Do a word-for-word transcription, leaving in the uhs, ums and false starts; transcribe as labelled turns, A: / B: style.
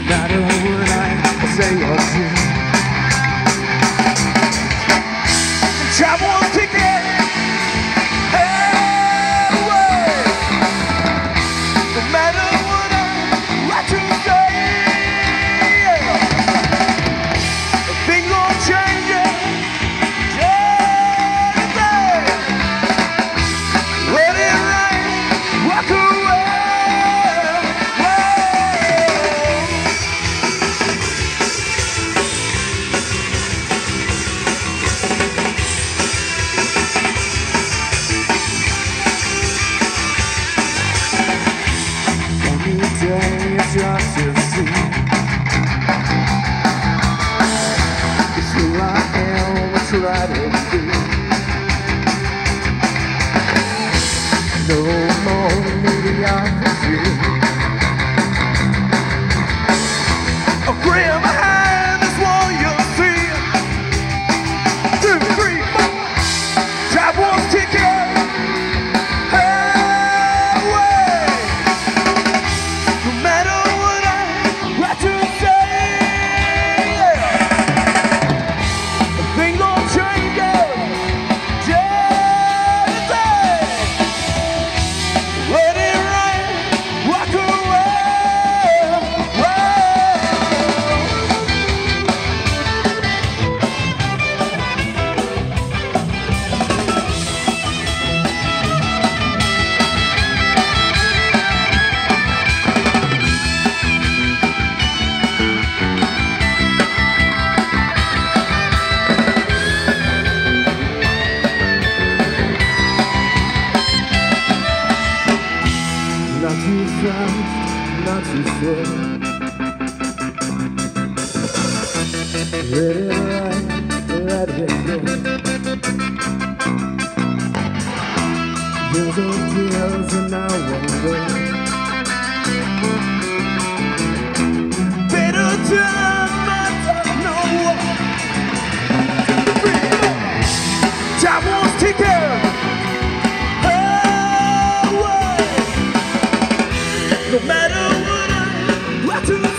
A: matter what I say or do. Travel ticket away. No matter what I like to say, yeah. Things will change, yeah. Let it rain, walk away. It's just to see it's who I am, what's right to be. No more mediocrity. A grim behind this wall you'll see. Two, three, four. Drive one ticket. Not too fast, not too slow. Let it ride, let it go. Bills and tears and I won't go. Better time, my time, no more. Time won't take care. No matter what I want to